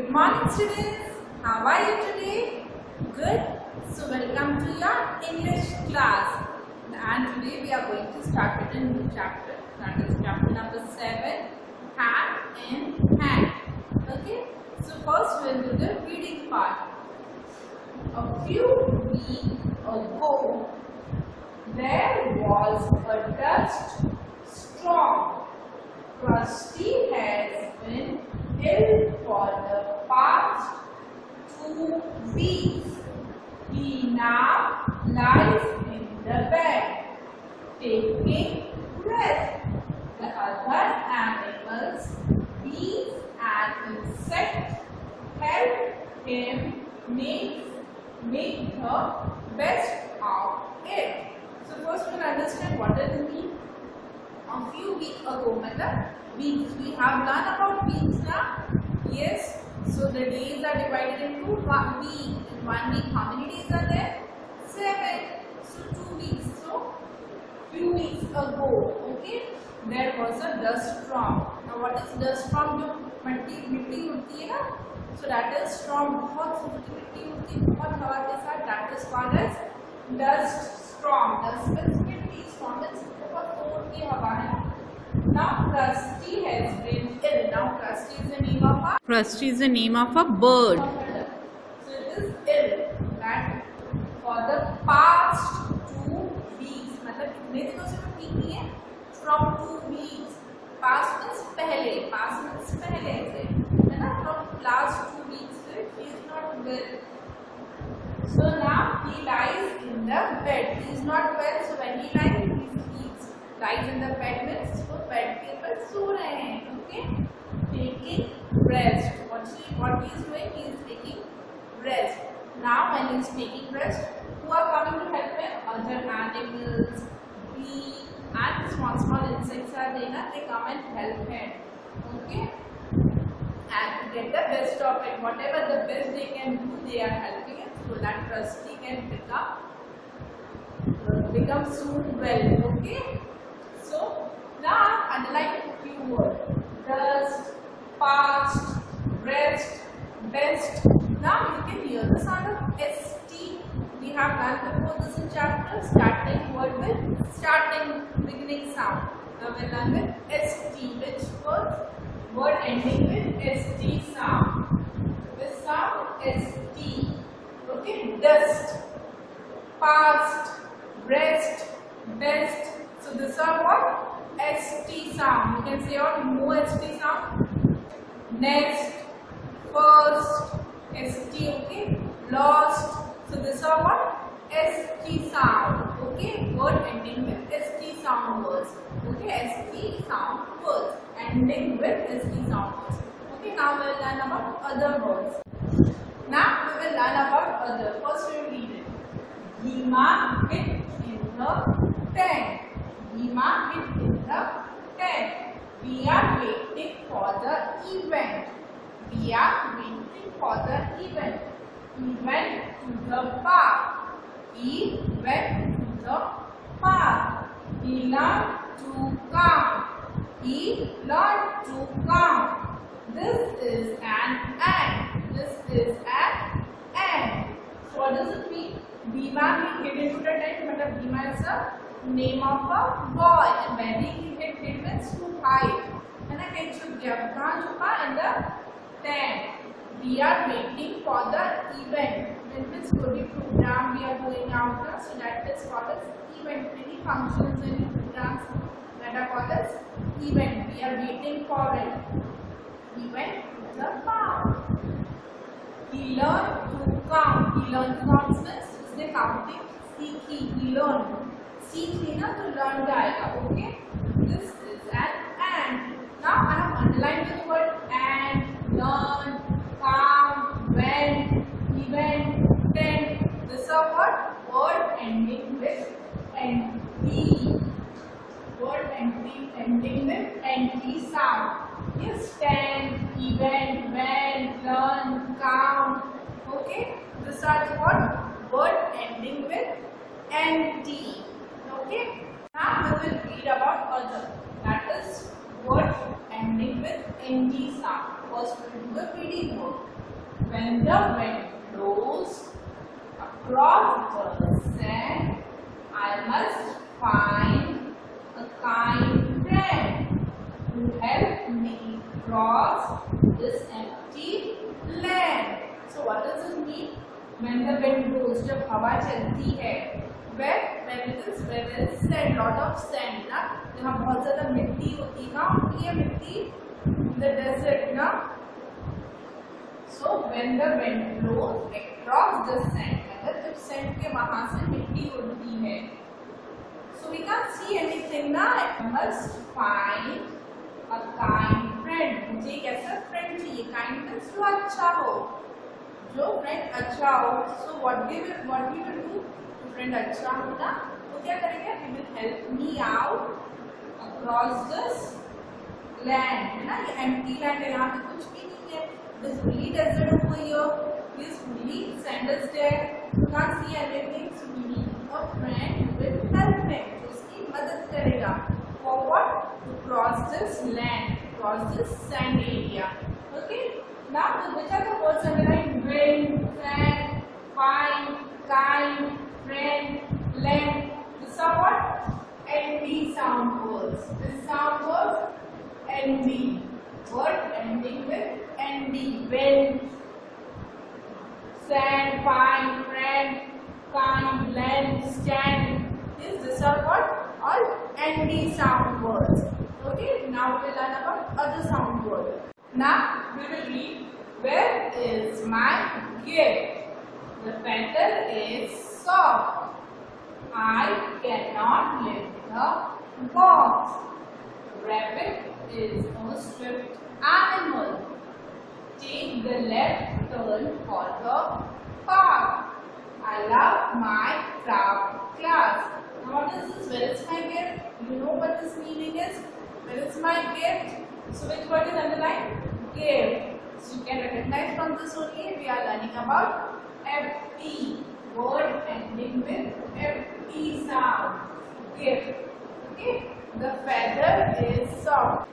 Good morning students, how are you today? Good. So welcome to your English class, and today we are going to start with a new chapter, that is chapter number 7, Hat in Hand. Okay, so first we will do the reading part. A few weeks ago there was a dust storm. Krusty has been ill for the past 2 weeks. He now lies in the bed, taking rest. The other animals, bees and insects, help him make the best of it. So first we'll understand what does it mean. A few weeks ago, weeks. We have learned about weeks now. Yes. So the days are divided into 1 week. In 1 week, how many days are there? 7. So 2 weeks. So few weeks ago, okay, there was a dust storm. Now what is dust storm? जो मिट्टी होती है ना. So that is storm. बहुत सूखी मिट्टी होती है, बहुत हवा के साथ. That is called as dust storm. Dust means मिट्टी. Storm means बहुत जोर की हवा है. Now Krusty has been ill. Now Krusty is the name of a. Krusty is the name of a bird. So it is ill. That for the past 2 weeks. मतलब कितने दिनों से वो ठीक नहीं है? From 2 weeks. Past means पहले. Past means पहले से. है ना? From last 2 weeks से he is not well. So now he lies in the bed. He is not well. So when he lies in the bed means वो bed के ऊपर सो रहे हैं. Okay? Taking rest. What he is doing? He is taking rest. Now when he is taking rest, who are coming to help him? Other animals, bees and small insects are there. They come and help him. Okay? And to get the best of it, whatever the best they can do, they are helping him so that Krusty can become soon well. Okay? So now underline a few words: dust, past, rest, best. Now you can hear the sound of ST. We have learned before this in chapter. Starting word with starting beginning sound. Now we learn with ST, which word ending with ST sound. This sound ST. Okay, dust, past, rest, best. So this are what? ST sound. You can say on no ST sound. Next, first, ST, okay. Lost. So this are what? ST sound. Okay. Word ending with ST sound words. Okay. ST sound words. Ending with ST sound words. Okay. Now we will learn about other words. Now we will learn about other. First we will read it. Bhima hid in the tent. Bhima hid in the tent. We are waiting for the event. We are waiting for the event. He went to the park. He went to the park. He learned to count. He learned to count. This is an ant. This is an ant. So what does it mean? Bhima hid into the tent. Matlab Bhima is a name of a boy, and when he hid means to hide. And I can should get in the tent. We are waiting for the event. That means any program we are going out, so that is called as event. Any functions and programs that are called as event. We are waiting for it. He went to the park. He learned to count. He learned to count means उसने counting सीखी. He learned. सीख लेना तो learn जाएगा. Okay? This is an ant. Now I have underlined the word ant, learn, count, went, event, tent. This are what? Word ending with NT. Word ending with NT sound. Yes, tent, event, went, learn, count. Okay? This are the what? Word ending with NT. Okay? Now we will read about other. That is word ending with NG sound. First we will do the reading word. When the wind blows across the sand, I must find a kind friend to help me cross this empty land. So what does it mean? When the wind blows, जब हवा चलती है, when it is sand, lot of sand ना, जहाँ बहुत ज़्यादा मिट्टी होती है, कहाँ होती है मिट्टी? The desert ना. So when the wind blows across the sand, मतलब जब sand के वहाँ से मिट्टी उड़ती है, so we can't see anything ना. I must find a kind friend. मुझे एक ऐसा friend चाहिए. Kind means जो अच्छा हो, जो friend अच्छा हो. So what we will do? तो friend अच्छा हो ना, तो क्या करेंगे? He will help me out across this land. है ना? ये empty land है, यहाँ पे कुछ भी नहीं है. This fully desert over here. This fully sand is there. You can't see anything. So we need a friend who will help me. उसकी मदद करेगा. For what? To cross this land, cross this sand area. Okay. Now which are the words underlined? Wind, sand, find, kind, friend, land. These are what? ND sound words. This sound word ND. Word ending with ND. Wind, sand, find, friend, kind, land, stand. These are what? All ND sound words. Okay. Now we will learn about other sound words. Now we will read, where is my gift? The feather is soft. I cannot lift the box. Rabbit is a swift animal. Take the left turn for the park. I love my craft class. Now what is this? Where is my gift? You know what this meaning is? Where is my gift? So which word is underlined? Gift. So you can recognize from this only we are learning about FT. Word ending with FT sound. Gift. Okay. The feather is soft.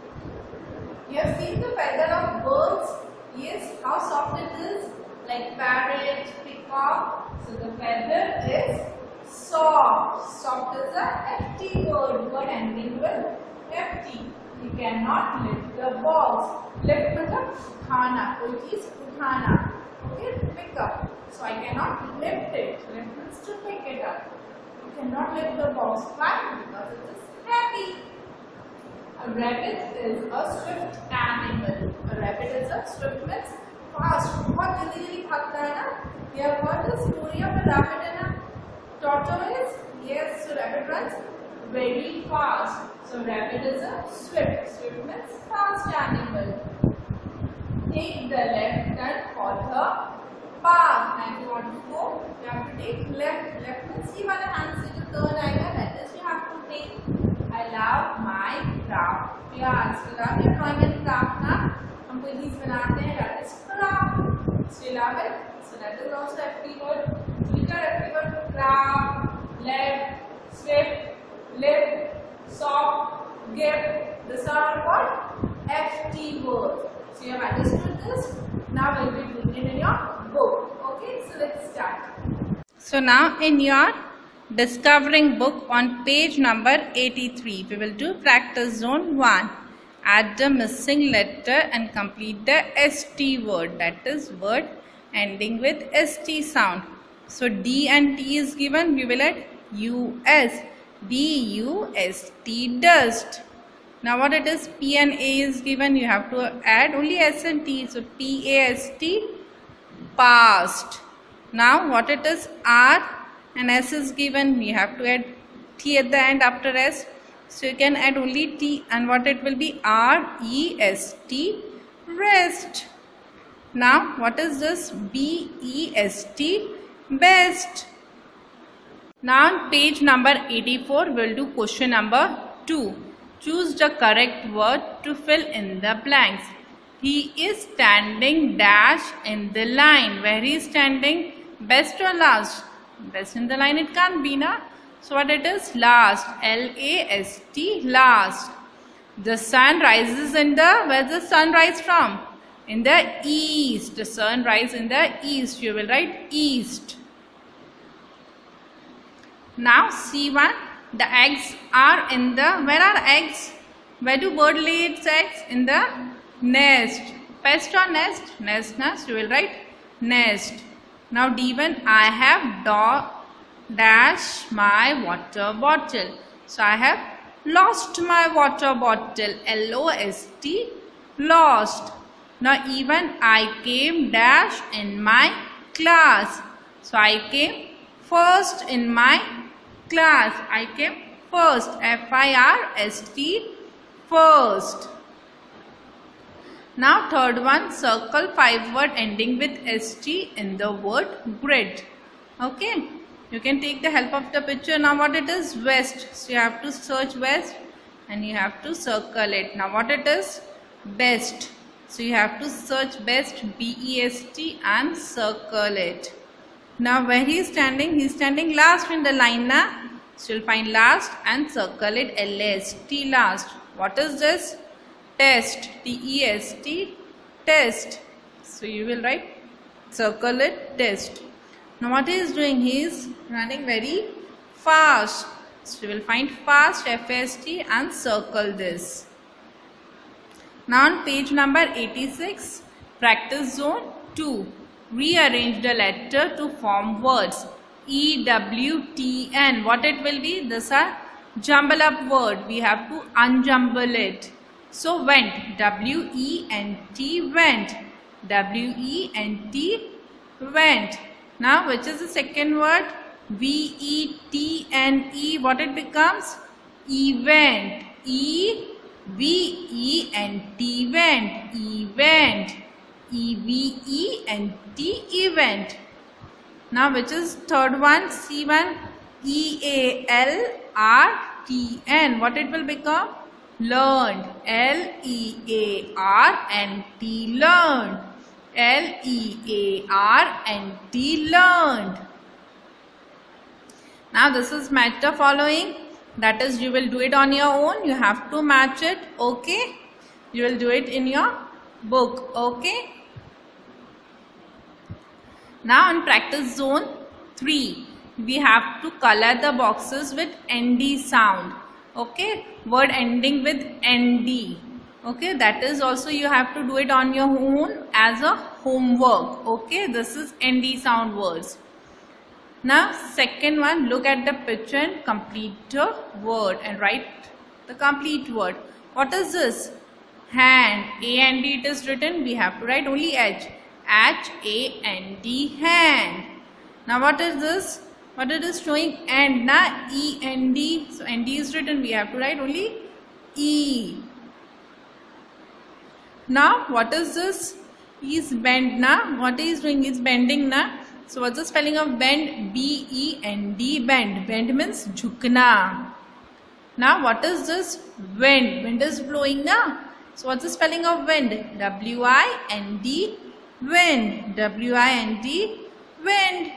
You have seen the feather of birds? Yes. How soft it is? Like parrot, peacock. So the feather is soft. Soft is a FT word. Word ending with FT. You cannot lift the box. Lift मतलब उठाना, कोई चीज उठाना. Okay, pick up. So I cannot lift it. Lift means to pick it up. You cannot lift the box. Why? Because it is heavy. A rabbit is a swift animal. A rabbit is a swift means fast. बहुत जल्दी भागता है ना. You have heard the story of a rabbit and a tortoise? Yes, so rabbit runs very fast. So rabbit is a swift. Swift means fast animal. Take the left turn for the park. And if you want to go, you have to take left. Left means ये वाला hand से जो turn आएगा, that is you have to take. I love my craft. Yes, we love your drawing and craft ना. हम कोई चीज बनाते हैं, that is craft. So you love it. So that is also FT word. Which are FT word? Craft, left, swift, lift, soft, gift. These are all what? FT words. So you have understood this. Now we'll be doing it in your book. Okay, so let's start. So now in your discovering book on page number 83, we will do practice zone 1. Add the missing letter and complete the ST word, that is word ending with ST sound. So D and T is given, we will add US. D-U-S-T, dust. Now what it is? P and A is given, you have to add only S and T. So P-A-S-T, past. Now what it is? R and S is given, you have to add T at the end after S. So you can add only T, and what it will be? R-E-S-T, rest. Now what is this? B-E-S-T, best. Now on page number 84, we will do question number 2. Choose the correct word to fill in the blanks. He is standing dash in the line. Where he is standing? Best or last? Best in the line it can't be, na? So what it is? Last. L-A-S-T, last. The sun rises in the, where does the sun rise from? In the east. The sun rises in the east. You will write east. Now C1. The eggs are in the, where are eggs? Where do bird lay its eggs? In the nest. Pest or nest? Nest. You will write nest. Now D1. I have dash my water bottle. So I have lost my water bottle. L-O-S-T. Lost. Now E1. I came dash in my class. So I came first in my class. I came first. F-I-R-S-T. First. Now third one, circle 5 word ending with ST in the word grid. Okay. You can take the help of the picture. Now what it is? West. So you have to search west and you have to circle it. Now what it is? Best. So you have to search best, B-E-S-T, and circle it. Now where he is standing last in the line na. So you'll find last and circle it, L-A-S-T, last. What is this? Test, T-E-S-T, test. So you will write, circle it, test. Now what he is doing? He is running very fast. So you will find fast, F-A-S-T, and circle this. Now on page number 86, practice zone 2. Rearrange the letter to form words. E-W-T-N. What it will be? These are jumble up word. We have to unjumble it. So went. W-E-N-T, went. W-E-N-T, went. Now which is the second word? V-E-T-N-E. What it becomes? Event. E-V-E-N-T, went. Event. E-V-E-N-T, event. Now which is third one? C1. E-A-L-R-T-N. What it will become? Learned. L-E-A-R-N-T, learned. L-E-A-R-N-T, learned. Now this is match the following. That is, you will do it on your own. You have to match it. Okay. You will do it in your book. Okay. Now in practice zone 3, we have to color the boxes with ND sound. Okay. Word ending with ND. Okay. That is also you have to do it on your own as a homework. Okay. This is ND sound words. Now second one, look at the picture and complete the word and write the complete word. What is this? Hand. A-N-D it is written. We have to write only H. H-A-N-D, hand. Now what is this? What it is showing? And na, E-N-D. So N-D is written. We have to write only E. Now what is this? He is bent na. What he is doing? He is bending na. So what's the spelling of bend? B-E-N-D, bend. Bend means jhukna. Now what is this? Wind. Wind is blowing na. So what's the spelling of wind? W-I-N-D, wind. W-I-N-D, wind.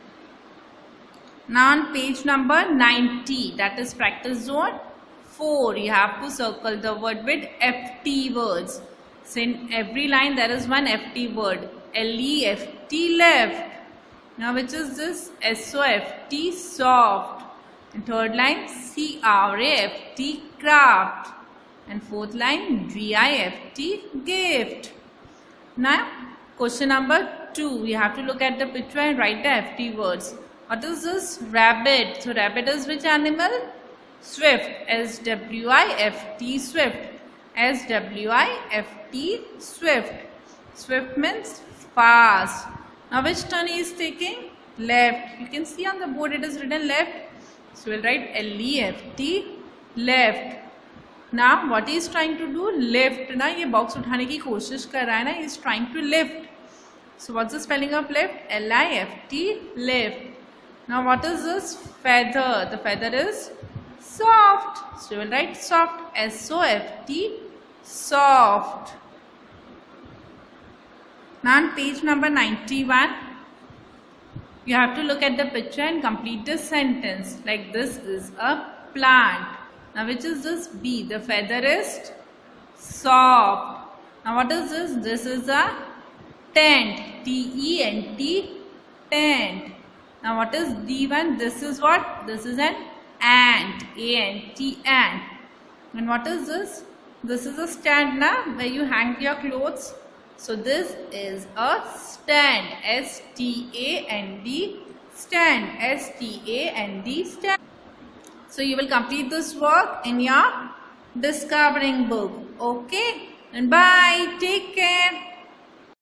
Now on page number 90, that is practice zone 4, you have to circle the word with FT words. So in every line there is one FT word. L-E-F-T, left. Now which is this? S-O-F-T, soft. And third line, C-R-A-F-T, craft. And fourth line, G-I-F-T, gift. Now question number 2, we have to look at the picture and write the FT words. What is this? Rabbit. So rabbit is which animal? Swift. S-W-I-F-T, swift. S-W-I-F-T, swift. Swift means fast. Now which turn he is taking? Left. You can see on the board it is written left. So we'll write L-E-F-T, left. Now what he is trying to do? Lift. ना ये box उठाने की कोशिश कर रहा है ना. He is trying to lift. So what's the spelling of lift? L-I-F-T, lift. Now what is this? Feather. The feather is soft. So we'll write soft. S-O-F-T, soft. Now on page number 91, you have to look at the picture and complete the sentence. Like this is a plant. Now which is this? B. The feather is soft. Now what is this? This is a tent. T-E-N-T, tent. Now what is D1? This is what? This is an ant. A-N-T, ant. And what is this? This is a stand now where you hang your clothes. So this is a stand. S-T-A-N-D, stand. S-T-A-N-D, stand. So you will complete this work in your discovering book. Okay? And bye. Take care.